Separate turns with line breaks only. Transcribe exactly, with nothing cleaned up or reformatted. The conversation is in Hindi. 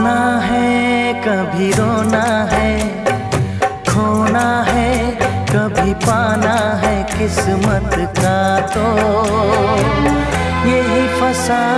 खोना है कभी रोना है, खोना है कभी पाना है, किस्मत का तो यही फसा